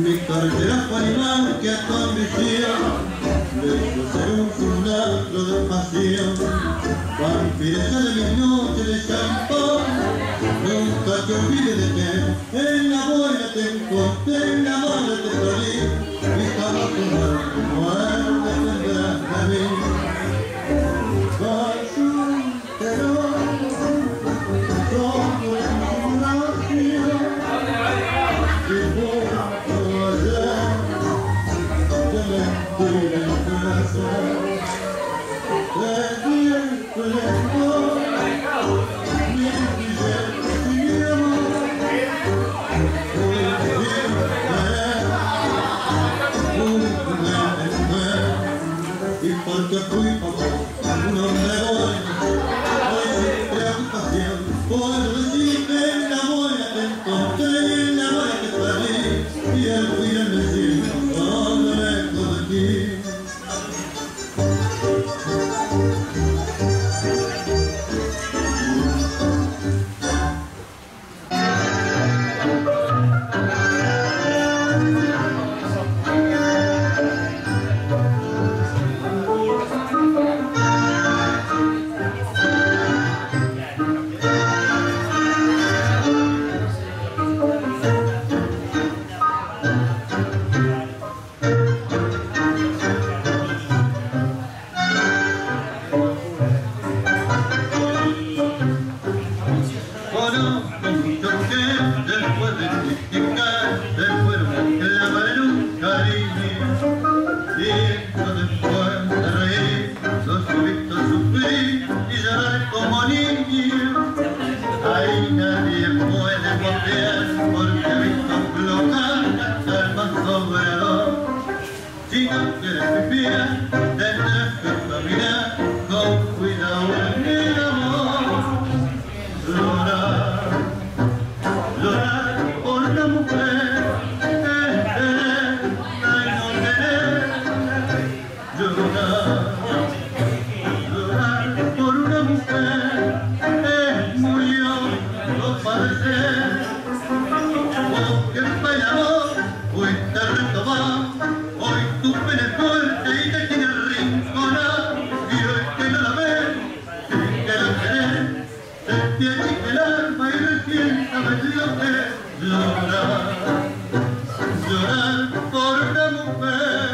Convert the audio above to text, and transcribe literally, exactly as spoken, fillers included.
Mi cartera fue animal que a tu ambición le hizo ser un simulacro de pasión. Vampiresa de mis noches de champán, nunca te olvides de que en la buena te encontré, en la mala te perdí, y jamás tu muerte tendrás de mí. Pero todo es simulación, y mucho allá de mentir en tu corazón. De tiempo en esto, mi billete y mi amor, un siempre, un y porque fui papá, un hombre bueno, hoy sin preocupación, puedo decir que en la buena te encontré y en la mala te perdí, y al final me siento solo lejos de ti. Después de criticar, después de clavar en un cariño, tiempo después de reír, sos visto sufrir y llorar como niño. Ahí nadie puede copiar porque he visto flojar hasta el más soberador. Si no quieres vivir, tendrás que caminar con cuidado en el amor. Llorar, llorar por la mujer, eh, eh, ay, no querer. Llorar, llorar por una mujer, eh, murió, no padecer. Porque fue el amor, fuiste retomado, hoy tu pena es fuerte y te tiene rinconado. Y hoy que no la ves, sin que la querés, se te achica el alma y recién sabes lo que es llorar, llorar por una mujer.